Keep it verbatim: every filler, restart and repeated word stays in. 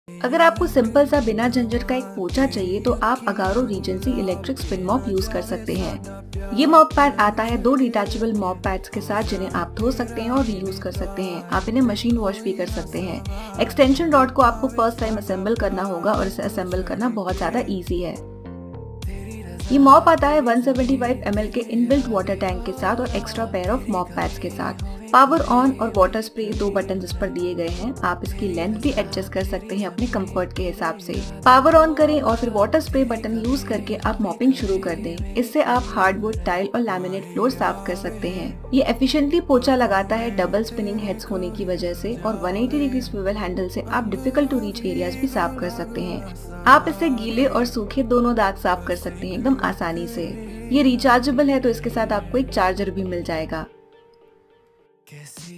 अगर आपको सिंपल सा बिना झंझट का एक पोछा चाहिए तो आप Agaro regency electric spin mop use कर सकते हैं। ये मॉप पैड आता है दो डिटैचेबल मॉप पैड्स के साथ, जिन्हें आप धो सकते हैं और रीयूज कर सकते हैं। आप इन्हें मशीन वॉश भी कर सकते हैं। एक्सटेंशन रॉड को आपको फर्स्ट टाइम असेंबल करना होगा और इसे असेंबल करना बहुत ज्यादा इजी है। ये मॉप आता है एक सौ पचहत्तर एम एल के इनबिल्ट वाटर टैंक के साथ और extra pair of mop pads के साथ। पावर ऑन और वाटर स्प्रे दो बटन इस पर दिए गए हैं। आप इसकी लेंथ भी एडजस्ट कर सकते हैं अपने कंफर्ट के हिसाब से। पावर ऑन करें और फिर वाटर स्प्रे बटन यूज करके आप मॉपिंग शुरू कर दें। इससे आप हार्डवुड, टाइल और लैमिनेट फ्लोर साफ कर सकते हैं। ये एफिशिएंटली पोछा लगाता है डबल स्पिनिंग हेड्स होने की वजह से, और एक सौ अस्सी डिग्री स्विवल हैंडल से आप डिफिकल्ट टू रीच एरियाज भी साफ कर सकते हैं। आप इससे गीले और सूखे दोनों दाग साफ कर सकते हैं एकदम आसानी से। ये रिचार्जेबल है तो इसके साथ आपको एक चार्जर भी मिल जाएगा।